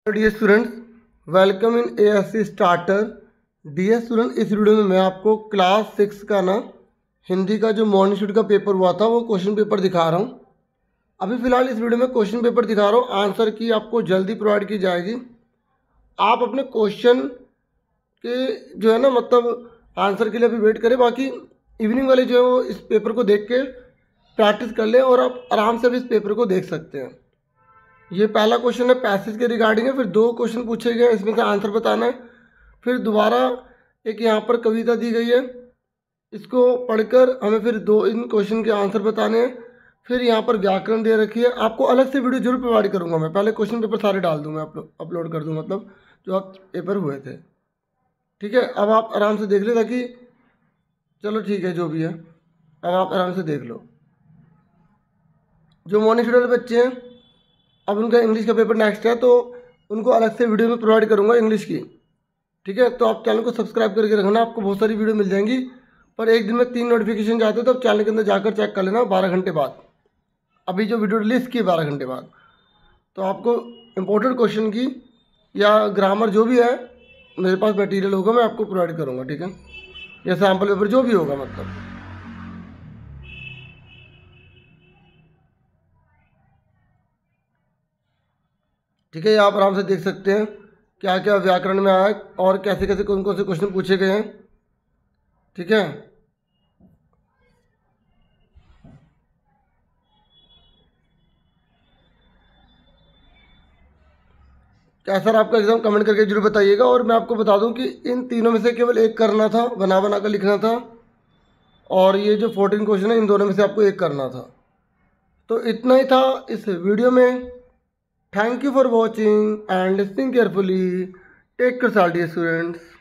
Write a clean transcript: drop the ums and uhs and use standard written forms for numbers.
Dear students, welcome in ASC starter. Dear student, इस video में मैं आपको क्लास 6 का हिंदी का जो मॉर्निंग शूट का पेपर हुआ था वो क्वेश्चन पेपर दिखा रहा हूँ। अभी फ़िलहाल इस वीडियो में क्वेश्चन पेपर दिखा रहा हूँ, आंसर की आपको जल्दी प्रोवाइड की जाएगी। आप अपने क्वेश्चन के जो है मतलब आंसर के लिए अभी वेट करें, बाकी इवनिंग वाले जो है वो इस पेपर को देख के प्रैक्टिस कर लें और आप आराम से भी इस पेपर को देख सकते हैं। ये पहला क्वेश्चन है पैसेज के रिगार्डिंग है, फिर 2 क्वेश्चन पूछे गए, इसमें से आंसर बताना है। फिर दोबारा एक यहाँ पर कविता दी गई है, इसको पढ़कर हमें फिर 2 इन क्वेश्चन के आंसर बताने हैं। फिर यहाँ पर व्याकरण दे रखी है। आपको अलग से वीडियो जरूर प्रोवाइड करूँगा, मैं पहले क्वेश्चन पेपर सारे डाल दूँगा, अपलोड कर दूँ, मतलब जो आप पेपर हुए थे। ठीक है, अब आप आराम से देख ले, ताकि चलो ठीक है जो भी है, अब आप आराम से देख लो। जो मॉर्निंग शेड्यूल बच्चे हैं, अब उनका इंग्लिश का पेपर नेक्स्ट है, तो उनको अलग से वीडियो में प्रोवाइड करूँगा इंग्लिश की। ठीक है, तो आप चैनल को सब्सक्राइब करके रखना, आपको बहुत सारी वीडियो मिल जाएंगी। पर एक दिन में 3 नोटिफिकेशन जाते हैं, तो आप चैनल के अंदर जाकर चेक कर लेना 12 घंटे बाद। अभी जो वीडियो रिलीज़ की 12 घंटे बाद, तो आपको इम्पोर्टेंट क्वेश्चन की या ग्रामर जो भी है मेरे पास मटेरियल होगा, मैं आपको प्रोवाइड करूँगा। ठीक है, या सैम्पल पेपर जो भी होगा, मतलब ठीक है। ये आप आराम से देख सकते हैं क्या क्या व्याकरण में आया है और कैसे कैसे कौन कौन से क्वेश्चन पूछे गए हैं। ठीक है, कैसा रहा आपका एग्ज़ाम कमेंट करके जरूर बताइएगा। और मैं आपको बता दूं कि इन तीनों में से केवल एक करना था, बना बना कर लिखना था, और ये जो 14 क्वेश्चन है इन दोनों में से आपको एक करना था। तो इतना ही था इस वीडियो में। Thank you for watching and listening carefully. Take care dear students.